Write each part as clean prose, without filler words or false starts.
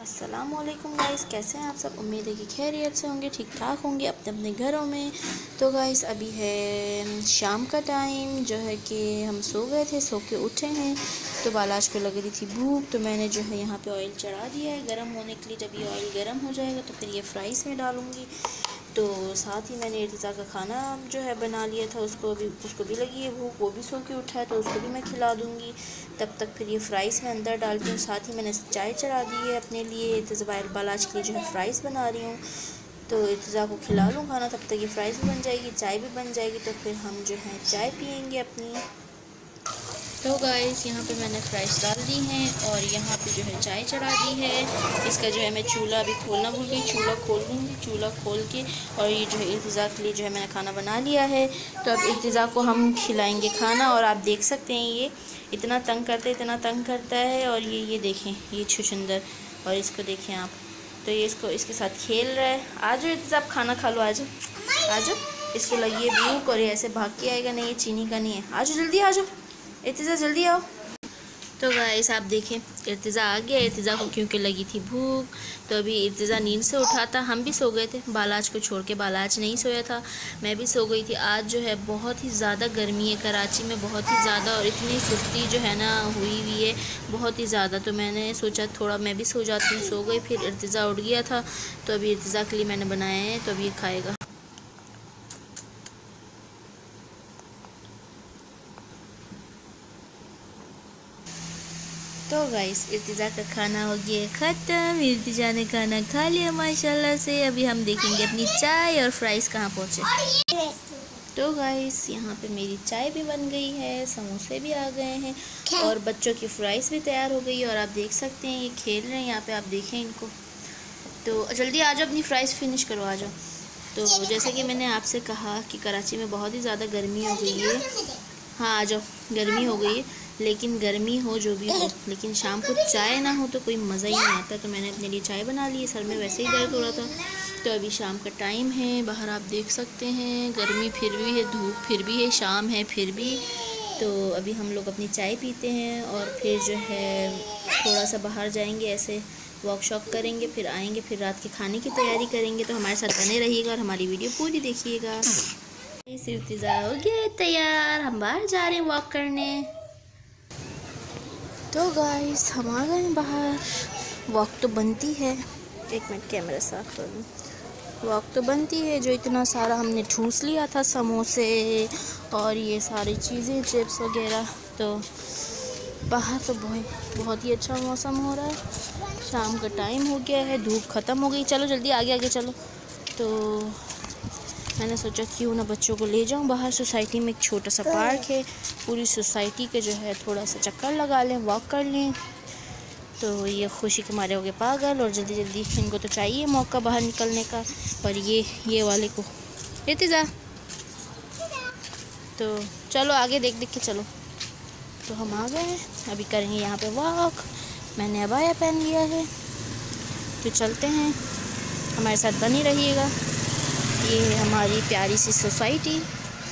अस्सलामुअलैकुम गाइस, कैसे हैं आप सब। उम्मीद है कि खैरियत से होंगे, ठीक ठाक होंगे अपने अपने घरों में। तो गाइस अभी है शाम का टाइम, जो है कि हम सो गए थे, सो के उठे हैं। तो बालाज को लग रही थी भूख, तो मैंने जो है यहाँ पे ऑयल चढ़ा दिया है गर्म होने के लिए। जब ये ऑयल गर्म हो जाएगा तो फिर ये फ्राइज़ में डालूँगी। तो साथ ही मैंने इर्तिज़ा का खाना जो है बना लिया था, उसको भी लगी है भूख, वो भी सो के उठा है, तो उसको भी मैं खिला दूँगी। तब तक फिर ये फ्राइज़ में अंदर डालती हूँ। साथ ही मैंने चाय चढ़ा दी है अपने लिए, इर्तिज़ा बालाज के लिए जो है फ़्राइज़ बना रही हूँ। तो इर्तिज़ा को खिला लूँ खाना, तब तक ये फ़्राइज़ भी बन जाएगी, चाय भी बन जाएगी। तो फिर हम जो है चाय पियेंगे अपनी। तो गाइस यहाँ पे मैंने फ्राइज़ डाल दी हैं और यहाँ पे जो है चाय चढ़ा दी है। इसका जो है मैं चूल्हा अभी खोलना भूल गई, चूल्हा खोल दूँगी। चूल्हा खोल के और ये जो है इर्तिज़ा के लिए जो है मैंने खाना बना लिया है। तो अब इर्तिज़ा को हम खिलाएंगे खाना। और आप देख सकते हैं ये इतना तंग करता है। और ये देखें, ये छुछुंदर, और इसको देखें आप, तो ये इसके साथ खेल रहा है। आ जाओ इर्तिज़ा, आप खाना खा लो, आ जाओ। इसको लगी है भूख और ये ऐसे भाग के आएगा, नहीं ये चीनी का नहीं है। आ जाओ जल्दी, आ जाओ इर्तिज़ा, जल्दी आओ। तो गाइस आप देखें इर्तिज़ा आ गया। इर्तिज़ा को क्योंकि लगी थी भूख, तो अभी इर्तिज़ा नींद से उठा था, हम भी सो गए थे। बालाज को छोड़ के, बालाज नहीं सोया था, मैं भी सो गई थी। आज जो है बहुत ही ज़्यादा गर्मी है कराची में, बहुत ही ज़्यादा, और इतनी सुस्ती जो है ना हुई हुई है बहुत ही ज़्यादा। तो मैंने सोचा थोड़ा मैं भी सो जाती हूँ, सो गई। फिर इर्तिज़ा उठ गया था, तो अभी इर्तिज़ा के लिए मैंने बनाए हैं, तो अभी ये खाएगा। तो गाइस इर्तिज़ा का खाना हो गया ख़त्म। इर्तिज़ा ने खाना खा लिया माशाल्लाह से। अभी हम देखेंगे अपनी चाय और फ्राइज़ कहाँ पहुँचे। तो गाइस यहाँ पे मेरी चाय भी बन गई है, समोसे भी आ गए हैं और बच्चों की फ्राइज़ भी तैयार हो गई है। और आप देख सकते हैं ये खेल रहे हैं यहाँ पे, आप देखें इनको। तो जल्दी आ जाओ, अपनी फ्राइज़ फिनिश करो, आ जाओ। तो जैसे कि मैंने आपसे कहा कि कराची में बहुत ही ज़्यादा गर्मी हो गई है। हाँ आ जाओ, गर्मी हो गई है, लेकिन गर्मी हो जो भी हो, लेकिन शाम को चाय ना हो तो कोई मज़ा ही नहीं आता। तो मैंने अपने लिए चाय बना ली है, सर में वैसे ही दर्द हो रहा था। तो अभी शाम का टाइम है, बाहर आप देख सकते हैं गर्मी फिर भी है, धूप फिर भी है, शाम है फिर भी। तो अभी हम लोग अपनी चाय पीते हैं और फिर जो है थोड़ा सा बाहर जाएंगे, ऐसे वर्कशॉप करेंगे, फिर आएंगे, फिर रात के खाने की तैयारी करेंगे। तो हमारे साथ बने रहिएगा और हमारी वीडियो पूरी देखिएगा। इर्तिज़ा हो गया तैयार, हम बाहर जा रहे हैं वॉक करने। तो गाइस हम आ गए बाहर। वॉक तो बनती है, एक मिनट कैमरा साफ कर लूँ। वॉक तो बनती है, जो इतना सारा हमने ठूस लिया था, समोसे और ये सारी चीज़ें, चिप्स वगैरह। तो बाहर तो बहुत ही अच्छा मौसम हो रहा है। शाम का टाइम हो गया है, धूप ख़त्म हो गई। चलो जल्दी आगे आगे चलो। तो मैंने सोचा क्यों ना बच्चों को ले जाऊं बाहर। सोसाइटी में एक छोटा सा पार्क है, पूरी सोसाइटी के जो है थोड़ा सा चक्कर लगा लें, वॉक कर लें। तो ये खुशी के मारे हो गए पागल, और जल्दी जल्दी इनको तो चाहिए मौका बाहर निकलने का। और ये वाले को इर्तिज़ा, तो चलो आगे देख देख के चलो। तो हम आ गए हैं, अभी करेंगे यहाँ पे वॉक। मैंने अबाया पहन लिया है, तो चलते हैं, हमारे साथ बनी रहिएगा। ये है हमारी प्यारी सी सोसाइटी।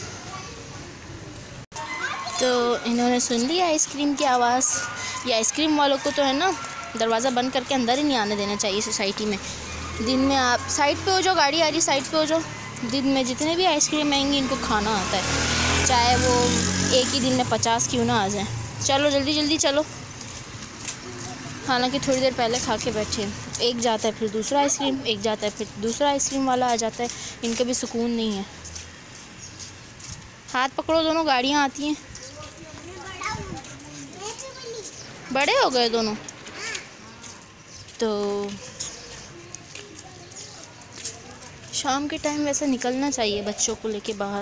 तो इन्होंने सुन लिया आइसक्रीम की आवाज़। ये आइसक्रीम वालों को तो है ना दरवाज़ा बंद करके अंदर ही नहीं आने देना चाहिए सोसाइटी में। दिन में आप साइड पे हो जाओ, गाड़ी आ रही साइड पे हो जाओ। दिन में जितने भी आइसक्रीम आएंगी इनको खाना आता है, चाहे वो एक ही दिन में 50 क्यों ना आ जाए। चलो जल्दी जल्दी चलो। हालांकि थोड़ी देर पहले खा के बैठे, एक जाता है फिर दूसरा आइसक्रीम, एक जाता है फिर दूसरा आइसक्रीम वाला आ जाता है। इनका भी सुकून नहीं है। हाथ पकड़ो, दोनों गाड़ियाँ आती हैं। बड़े हो गए दोनों। तो शाम के टाइम वैसे निकलना चाहिए बच्चों को लेके बाहर।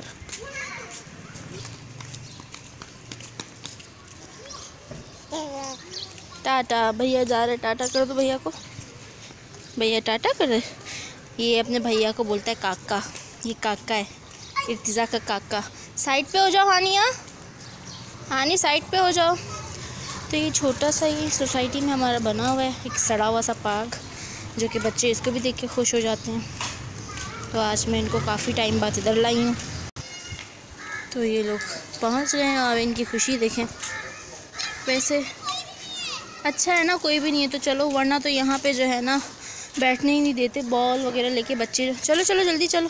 टाटा, भैया जा रहे, टाटा कर दो भैया को। भैया टाटा कर रहे। ये अपने भैया को बोलता है काका, ये काका है, इर्तिज़ा का काका। साइड पे हो जाओ हानिया, हानी साइड पे हो जाओ। तो ये छोटा सा ये सोसाइटी में हमारा बना हुआ है एक सड़ा हुआ सा पार्क, जो कि बच्चे इसको भी देख के खुश हो जाते हैं। तो आज मैं इनको काफ़ी टाइम बाद इधर लाई हूँ। तो ये लोग पहुँच गए हैं और इनकी खुशी देखें। वैसे अच्छा है ना, कोई भी नहीं है तो चलो, वरना तो यहाँ पे जो है ना बैठने ही नहीं देते। बॉल वगैरह लेके बच्चे, चलो चलो जल्दी चलो,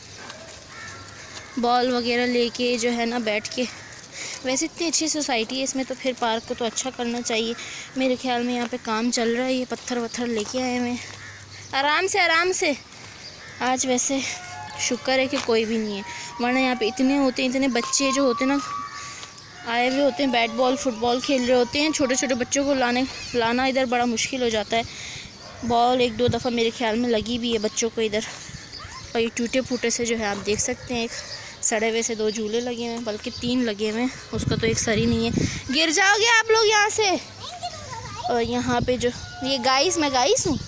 बॉल वगैरह लेके जो है ना बैठ के। वैसे इतनी अच्छी सोसाइटी है इसमें, तो फिर पार्क को तो अच्छा करना चाहिए। मेरे ख्याल में यहाँ पे काम चल रहा है, ये पत्थर वत्थर लेके आए हैं। आराम से आराम से। आज वैसे शुक्र है कि कोई भी नहीं है, वरना यहाँ पे इतने होते हैं, इतने बच्चे जो होते हैं ना आए हुए होते हैं, बैट बॉल फुटबॉल खेल रहे होते हैं। छोटे छोटे बच्चों को लाना इधर बड़ा मुश्किल हो जाता है। बॉल एक दो दफ़ा मेरे ख्याल में लगी भी है बच्चों को इधर, और ये टूटे फूटे से जो है आप देख सकते हैं। एक सड़े हुए से 2 झूले लगे हुए हैं, बल्कि 3 लगे हुए हैं, उसका तो एक सर ही नहीं है। गिर जाओगे आप लोग यहाँ से। और यहाँ पे जो ये गाइस, मैं गाइस हूँ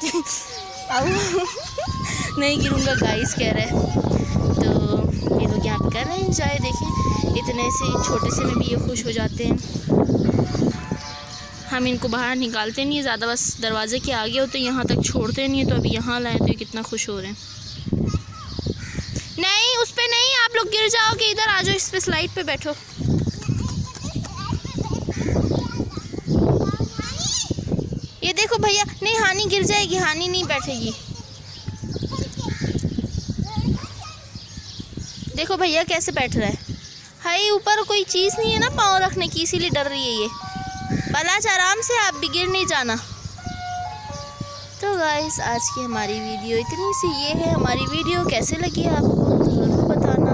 नहीं गिरूँगा, गाइस कह रहा है। तो ये लोग यहाँ पे कर रहे हैं एंजॉय। देखें इतने से छोटे से में भी ये खुश हो जाते हैं। हम इनको बाहर निकालते नहीं है ज़्यादा, बस दरवाजे के आगे होते, यहाँ तक छोड़ते नहीं है। तो अभी यहाँ लाए तो ये कितना खुश हो रहे हैं। नहीं उस पे नहीं, आप लोग गिर जाओगे, इधर आ जाओ, इस पे स्लाइड पे बैठो। ये देखो भैया, नहीं हानी गिर जाएगी, हानी नहीं बैठेगी। देखो भैया कैसे बैठ रहा है। हाय ऊपर कोई चीज़ नहीं है ना पाँव रखने की, इसीलिए डर रही है ये। बालाज आराम से, आप भी गिर नहीं जाना। तो गाइस आज की हमारी वीडियो इतनी सी ये है। हमारी वीडियो कैसे लगी आपको ज़रूर बताना।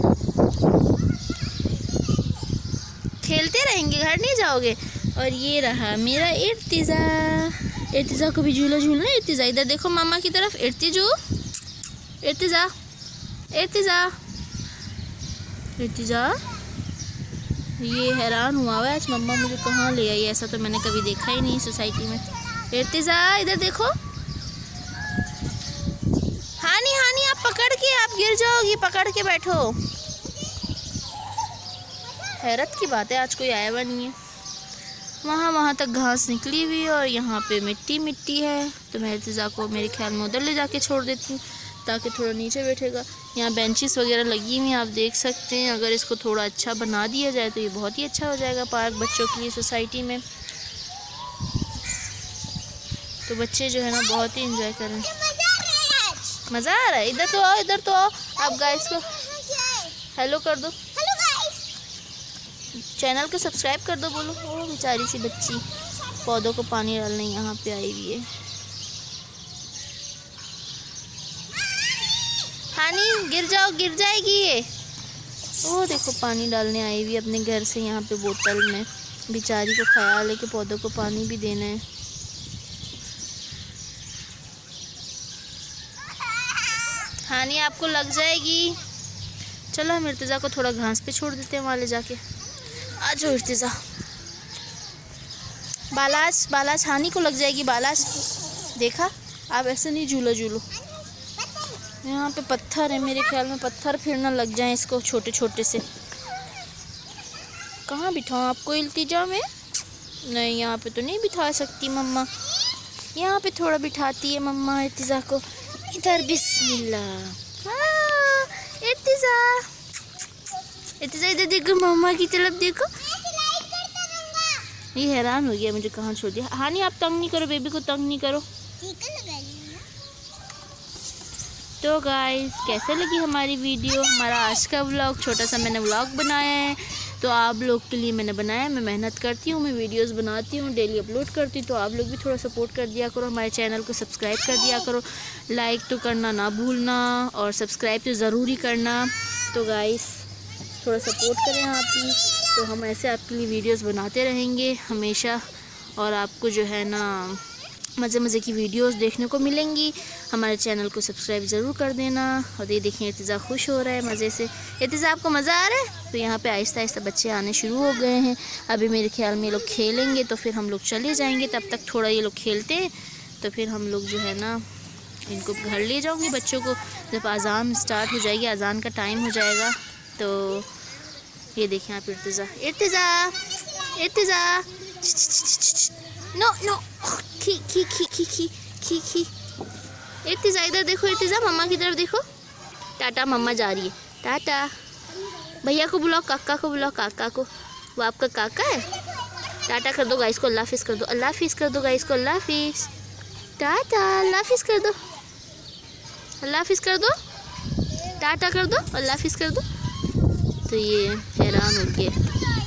खेलते रहेंगे, घर नहीं जाओगे। और ये रहा मेरा इर्तिज़ा। इर्तिज़ा को भी झूला झूलना। इर्तिज़ा इधर देखो मामा की तरफ। इर्तिज़ा इर्तिज़ा इर्तिज़ा ये हैरान हुआ हुआ है आज मम्मा मुझे कहाँ ले आई। ऐसा तो मैंने कभी देखा ही नहीं सोसाइटी में। इर्तिज़ा इधर देखो। हानी हानी आप पकड़ के, आप गिर जाओगी, पकड़ के बैठो। हैरत की बात है आज कोई आया हुआ नहीं है। वहाँ तक घास निकली हुई है और यहाँ पे मिट्टी मिट्टी है। तो मैं इर्तिज़ा को मेरे ख्याल में उधर ले जाके छोड़ देती हूँ ताकि थोड़ा नीचे बैठेगा। यहाँ बेंचेस वगैरह लगी हुई हैं, आप देख सकते हैं। अगर इसको थोड़ा अच्छा बना दिया जाए तो ये बहुत ही अच्छा हो जाएगा पार्क बच्चों के लिए सोसाइटी में। तो बच्चे जो है ना बहुत ही एंजॉय कर रहे हैं। मज़ा आ रहा है। इधर तो आओ, इधर तो आओ। आप गाइस को हेलो कर दो, चैनल को सब्सक्राइब कर दो, बोलो। ओ बेचारी सी बच्ची पौधों को पानी डालने यहाँ पे आई हुई है। हानी गिर जाओ, गिर जाएगी ये। ओ देखो पानी डालने आई हुई अपने घर से यहाँ पे बोतल में। बेचारी को ख्याल है कि पौधों को पानी भी देना है। हानी आपको लग जाएगी। चलो हम इर्तिज़ा को थोड़ा घास पे छोड़ देते हैं, वहाँ ले जाके। आ जाओ इर्तिज़ा। बालाज हानी को लग जाएगी। बालाज देखा, आप ऐसे नहीं झूलो झूलो। यहाँ पे पत्थर है, मेरे ख्याल में पत्थर फिर ना लग जाए इसको छोटे छोटे से। कहाँ बिठाऊँ आपको इल्तिजा में? नहीं यहाँ पे तो नहीं बिठा सकती मम्मा। यहाँ पे थोड़ा बिठाती है मम्मा इर्तिज़ा को। इधर बिस्मिल्लाह। इर्तिज़ा इधर देखो, मम्मा की तरफ देखो। ये हैरान हो गया मुझे, कहाँ छोड़ दिया। हानी आप तंग नहीं करो, बेबी को तंग नहीं करो। तो गाइस कैसे लगी हमारी वीडियो, हमारा आज का व्लॉग। छोटा सा मैंने व्लॉग बनाया है, तो आप लोग के लिए मैंने बनाया। मैं मेहनत करती हूँ, मैं वीडियोस बनाती हूँ, डेली अपलोड करती हूँ। तो आप लोग भी थोड़ा सपोर्ट कर दिया करो, हमारे चैनल को सब्सक्राइब कर दिया करो। लाइक तो करना ना भूलना और सब्सक्राइब तो ज़रूर ही करना। तो गाइस थोड़ा सपोर्ट करें आप भी, तो हम ऐसे आपके लिए वीडियोस बनाते रहेंगे हमेशा। और आपको जो है ना मज़े मज़े की वीडियोस देखने को मिलेंगी। हमारे चैनल को सब्सक्राइब ज़रूर कर देना। और ये देखिए इर्तिज़ा खुश हो रहा है मज़े से। इर्तिज़ा आपको मज़ा आ रहा है? तो यहाँ पे आहिस्ता आहिस्ता बच्चे आने शुरू हो गए हैं। अभी मेरे ख्याल में ये लोग खेलेंगे तो फिर हम लोग चले जाएंगे। तब तक थोड़ा ये लोग खेलते हैं, तो फिर हम लोग जो है ना इनको घर ले जाऊँगी बच्चों को। जब अज़ान स्टार्ट हो जाएगी, अज़ान का टाइम हो जाएगा, तो ये देखें आप इर्तिज़ा नो खी। इर्तिज़ा इधर देखो, इर्तिज़ा मम्मा की तरफ देखो। टाटा, मम्मा जा रही है। टाटा। भैया को बुलाओ, काका को बुलाओ, काका को। वो आपका काका है। टाटा कर दो गाइस को, अल्लाह हाफिज़ कर दो, अल्लाह हाफिज़ कर दो गाइस को, अल्लाह हाफिज़, टाटा, अल्लाह हाफिज़ कर दो, अल्लाह हाफिज़ कर दो, टाटा कर दो, अल्लाह हाफिज़ कर दो। तो ये हैरान हो गया।